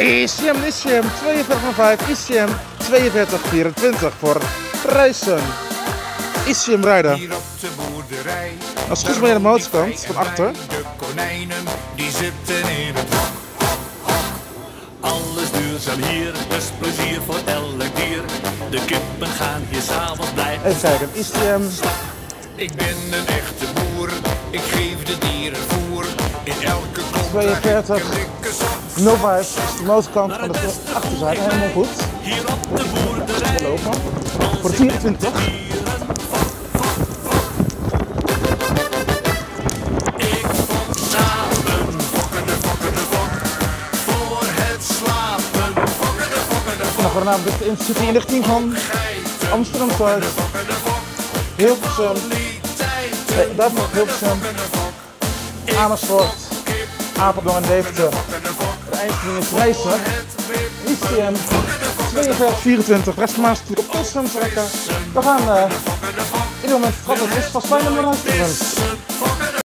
ICM 42,5, ICM 42,24 voor Rijssen. ICM rijden. Hier op de boerderij. Als het goed is ben je aan de motorkant van achter. De konijnen die zitten in het hok. Alles duurzaam hier, dus plezier voor elk dier. De kippen gaan hier s'avonds blij. Even kijken, ICM. Ik ben een echte boer, ik geef de dieren voer. In elke kop 42. een dikke zak. 05 is de motorkant van de achterzijde, helemaal goed. Hier op de boerderij. Lopen. Voor de 24. Ik vond samen fokkende fok. Voor het slapen fokkende fok. Nog voornamelijk de Intercity inrichting van Amsterdam Zuid. Hilversum. Nee, daarvoor Hilversum. Amersfoort. Apeldoorn en Deventer. De eindiging is Rijssen. ICM 42,24. Restmaas op Amsterdam trekken. We gaan ieder moment vertrappen. Het is vast bijna maar luisteren.